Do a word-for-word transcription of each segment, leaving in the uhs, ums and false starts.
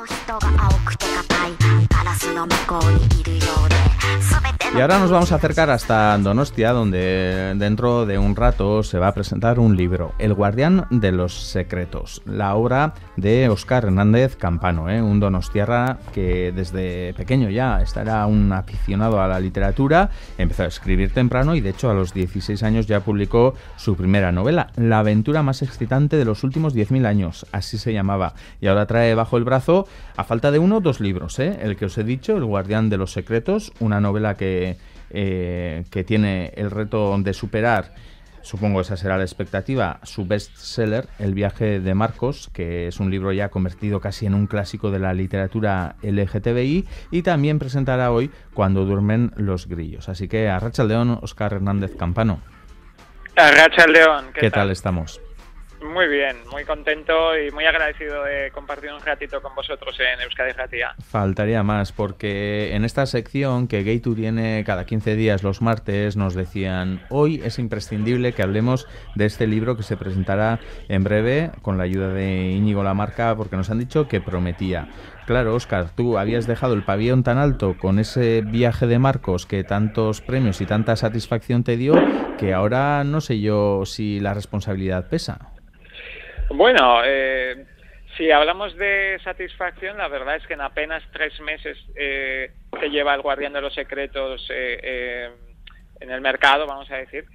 Y ahora nos vamos a acercar hasta Donostia, donde dentro de un rato se va a presentar un libro, El guardián de los secretos, la obra de Óscar Hernández Campano, ¿eh? un donostiarra que desde pequeño ya era un aficionado a la literatura, empezó a escribir temprano y de hecho a los dieciséis años ya publicó su primera novela, La aventura más excitante de los últimos diez mil años, así se llamaba, y ahora trae bajo el brazo, a falta de uno, dos libros, ¿eh? el que os he dicho, El guardián de los secretos, una novela que Eh, que tiene el reto de superar, supongo esa será la expectativa, su bestseller, El viaje de Marcos, que es un libro ya convertido casi en un clásico de la literatura L G T B I, y también presentará hoy Cuando duermen los grillos. Así que arratsaldeon, Óscar Hernández Campano. Arratsaldeon, ¿qué, ¿Qué tal? tal estamos? Muy bien, muy contento y muy agradecido de compartir un ratito con vosotros en Euskadi Ratia. Faltaría más, porque en esta sección que Geitu tiene cada quince días los martes, nos decían, hoy es imprescindible que hablemos de este libro que se presentará en breve con la ayuda de Íñigo Lamarca, porque nos han dicho que prometía. Claro, Óscar, tú habías dejado el pabellón tan alto con ese viaje de Marcos que tantos premios y tanta satisfacción te dio, que ahora no sé yo si la responsabilidad pesa. Bueno, eh, si hablamos de satisfacción, la verdad es que en apenas tres meses eh, que lleva El guardián de los secretos eh, eh, en el mercado, vamos a decir,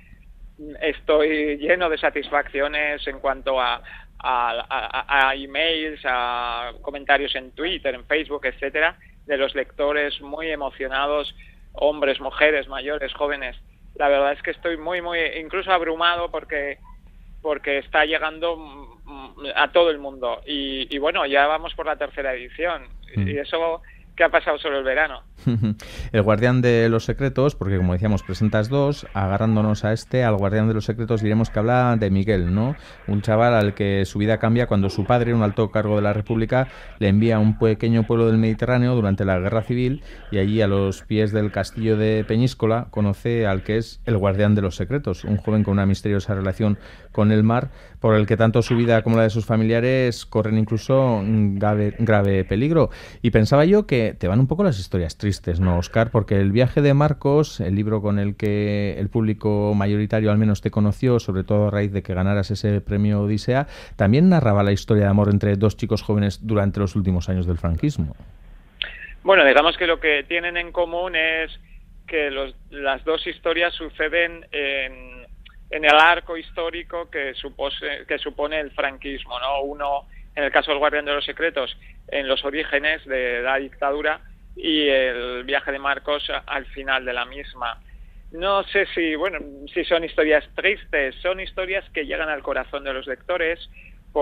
estoy lleno de satisfacciones en cuanto a, a, a, a emails, a comentarios en Twitter, en Facebook, etcétera, de los lectores muy emocionados, hombres, mujeres, mayores, jóvenes. La verdad es que estoy muy, muy, incluso abrumado porque porque está llegando a todo el mundo y, y bueno, ya vamos por la tercera edición mm. y eso que ha pasado solo el verano. El guardián de los secretos, porque como decíamos presentas dos, agarrándonos a este, al guardián de los secretos, diremos que habla de Miguel, ¿no? Un chaval al que su vida cambia cuando su padre, un alto cargo de la República, le envía a un pequeño pueblo del Mediterráneo durante la Guerra Civil y allí a los pies del castillo de Peñíscola conoce al que es el guardián de los secretos, un joven con una misteriosa relación con el mar, por el que tanto su vida como la de sus familiares corren incluso grave, grave peligro. Y pensaba yo que te van un poco las historias tristes, ¿no, Óscar? Porque El viaje de Marcos, el libro con el que el público mayoritario al menos te conoció, sobre todo a raíz de que ganaras ese premio Odisea, también narraba la historia de amor entre dos chicos jóvenes durante los últimos años del franquismo. Bueno, digamos que lo que tienen en común es que los, las dos historias suceden en, en el arco histórico que, supose, que supone el franquismo, ¿no? Uno, en el caso del guardián de los secretos, en los orígenes de la dictadura, y El viaje de Marcos al final de la misma. No sé si, bueno, si son historias tristes, son historias que llegan al corazón de los lectores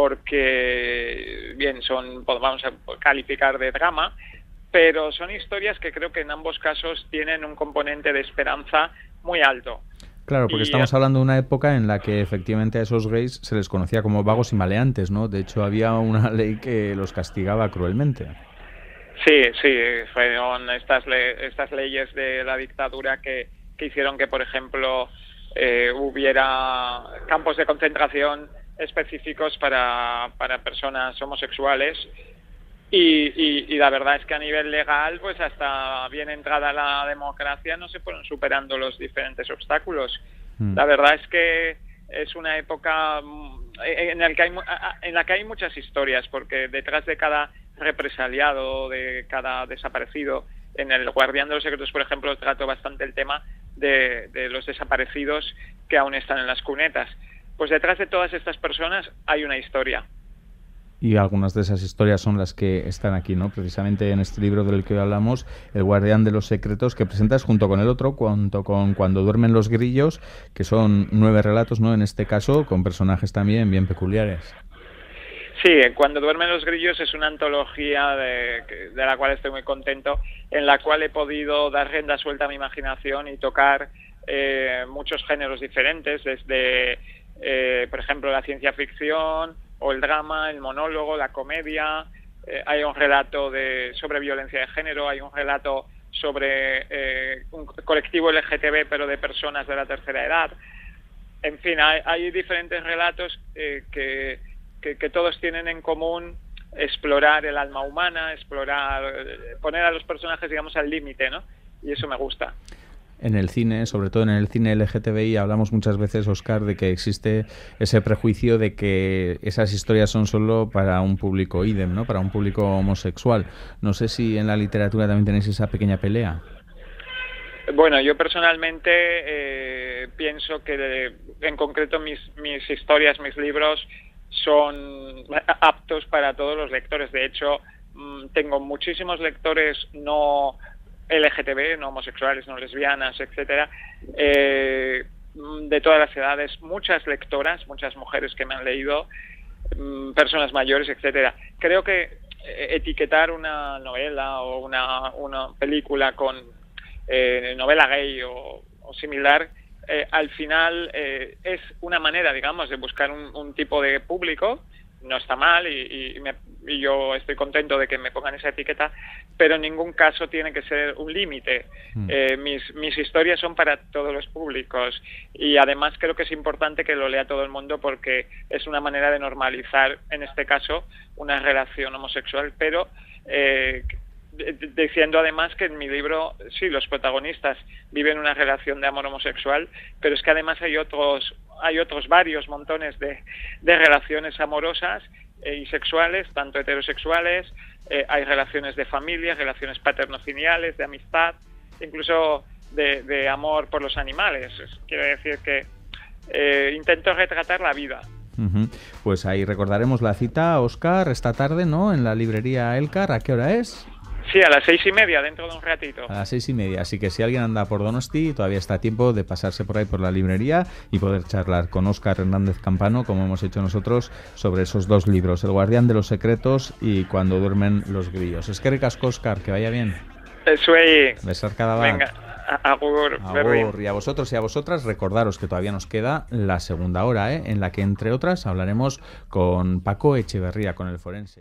porque, bien, son, vamos a calificar de drama, pero son historias que creo que en ambos casos tienen un componente de esperanza muy alto. Claro, porque y, estamos hablando de una época en la que efectivamente a esos gays se les conocía como vagos y maleantes, ¿no? De hecho, había una ley que los castigaba cruelmente. Sí, sí, fueron estas le estas leyes de la dictadura que, que hicieron que, por ejemplo, eh, hubiera campos de concentración específicos para, para personas homosexuales y, y, y la verdad es que a nivel legal, pues hasta bien entrada la democracia no se fueron superando los diferentes obstáculos. Mm. La verdad es que es una época en la que hay, en la que hay muchas historias, porque detrás de cada represaliado, de cada desaparecido, en El guardián de los secretos, por ejemplo, trato bastante el tema de, de los desaparecidos que aún están en las cunetas. Pues detrás de todas estas personas hay una historia. Y algunas de esas historias son las que están aquí, ¿no? Precisamente en este libro del que hoy hablamos, El guardián de los secretos, que presentas junto con el otro, junto con Cuando duermen los grillos, que son nueve relatos, ¿no? En este caso, con personajes también bien peculiares. Sí, Cuando duermen los grillos es una antología de, de la cual estoy muy contento, en la cual he podido dar rienda suelta a mi imaginación y tocar eh, muchos géneros diferentes, desde, eh, por ejemplo, la ciencia ficción, o el drama, el monólogo, la comedia. Eh, hay un relato de sobre violencia de género, hay un relato sobre eh, un colectivo L G T B, pero de personas de la tercera edad. En fin, hay, hay diferentes relatos eh, que, que, que todos tienen en común explorar el alma humana, explorar, poner a los personajes, digamos, al límite, ¿no? Y eso me gusta. En el cine, sobre todo en el cine L G T B I, hablamos muchas veces, Óscar, de que existe ese prejuicio de que esas historias son solo para un público idem, ¿no? Para un público homosexual. No sé si en la literatura también tenéis esa pequeña pelea. Bueno, yo personalmente eh, pienso que de, en concreto mis, mis historias, mis libros son aptos para todos los lectores. De hecho, tengo muchísimos lectores no L G T B, no homosexuales, no lesbianas, etcétera, eh, de todas las edades, muchas lectoras, muchas mujeres que me han leído, personas mayores, etcétera. Creo que etiquetar una novela o una, una película con eh, novela gay o, o similar, eh, al final eh, es una manera, digamos, de buscar un, un tipo de público. No está mal y, y, me, y yo estoy contento de que me pongan esa etiqueta, pero en ningún caso tiene que ser un límite. Mm. Eh, mis, mis historias son para todos los públicos y además creo que es importante que lo lea todo el mundo porque es una manera de normalizar, en este caso, una relación homosexual, pero eh, diciendo además que en mi libro, sí, los protagonistas viven una relación de amor homosexual, pero es que además hay otros hay otros varios montones de, de relaciones amorosas eh, y sexuales, tanto heterosexuales, eh, hay relaciones de familia, relaciones paterno-filiales, de amistad, incluso de, de amor por los animales. Quiere decir que eh, intento retratar la vida. Uh-huh. Pues ahí recordaremos la cita, Óscar, esta tarde, ¿no? En la librería Elkar. ¿A qué hora es? Sí, a las seis y media, dentro de un ratito. A las seis y media, así que si alguien anda por Donosti, todavía está a tiempo de pasarse por ahí por la librería y poder charlar con Óscar Hernández Campano, como hemos hecho nosotros, sobre esos dos libros, El guardián de los secretos y Cuando duermen los grillos. Es que ricasco, Óscar, que vaya bien. Eso ahí. Besar cada vez. Venga, agur. Agur. Y a vosotros y a vosotras, recordaros que todavía nos queda la segunda hora, ¿eh? En la que, entre otras, hablaremos con Paco Echeverría, con el forense.